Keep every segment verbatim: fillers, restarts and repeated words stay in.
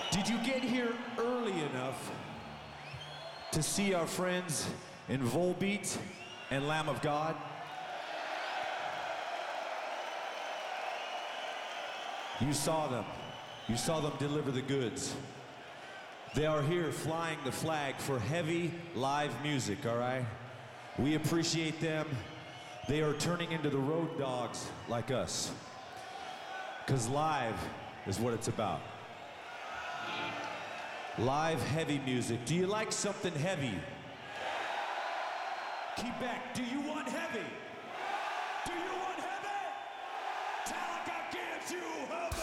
Did you get here early enough to see our friends in Volbeat and Lamb of God? You saw them. You saw them deliver the goods. They are here flying the flag for heavy live music, all right? We appreciate them. They are turning into the road dogs like us. Because live is what it's about. Live heavy music. Do you like something heavy? Quebec, do you want heavy? Do you want heavy? Metallica gives you heavy!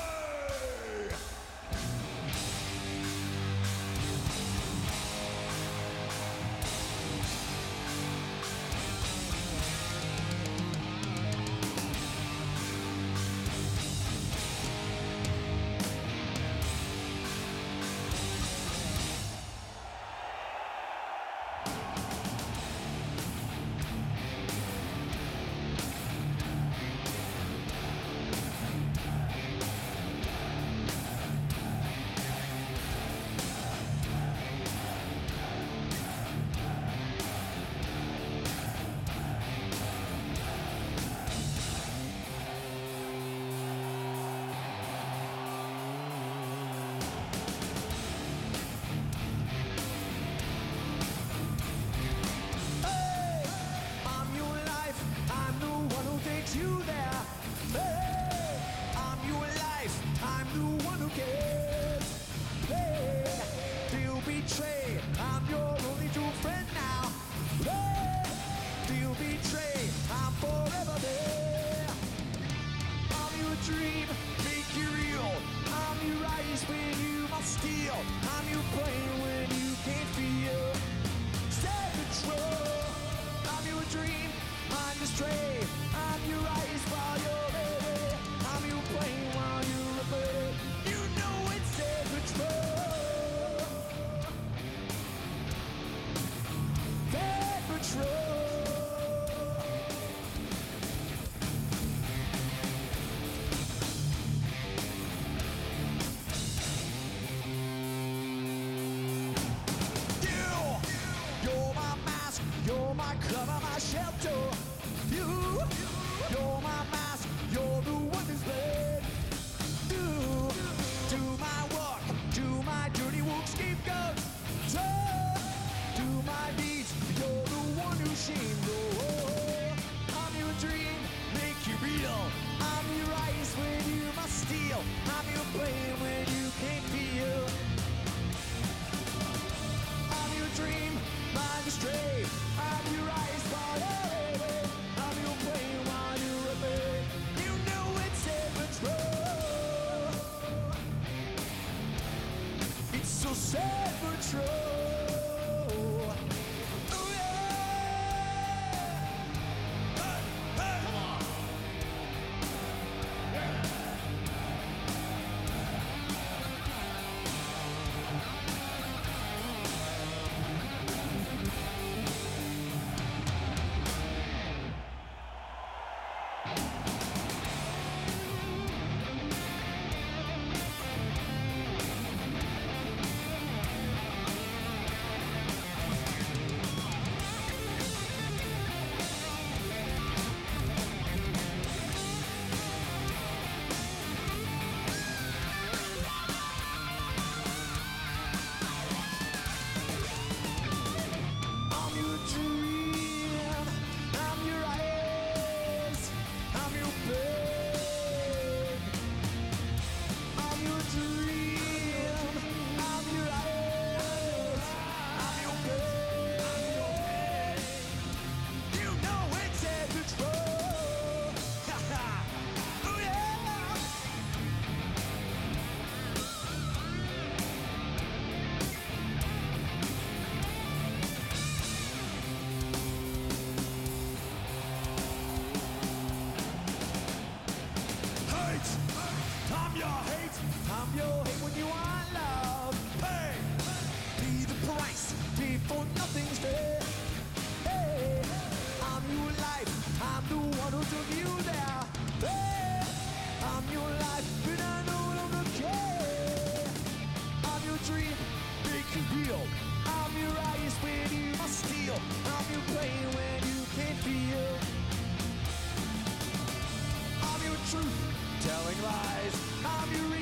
You there, hey, I'm your life, I'm the one who cares, hey, feel betrayed, I'm your only true friend now, hey, feel betrayed, I'm forever there, I'm your dream, make you real, I'm your eyes when you must steal, I'm your brain when you can't feel, stay control, I'm your dream, I'm your stray, I'm your eyes while you're ready. I'm your brain while you're afraid. You know it's self-control. Self-control. You, you're my mask, you're my cover, my shelter. You, you're my mask, you're the one who's bled. Do, do my work, do my dirty work, scapegoat. So, do my deeds, you're the one who shamed. Oh, I'm your dream, make you real. I'm your eyes when you must steal. I'm your brain when you can't feel. I'm your dream, mind astray. I'm your eyes while you're away. I'm your brain while you're away. You know it's self-control. It's so self-control. Oh yeah. Hey, hey. Come on. Yeah. rise. I'm your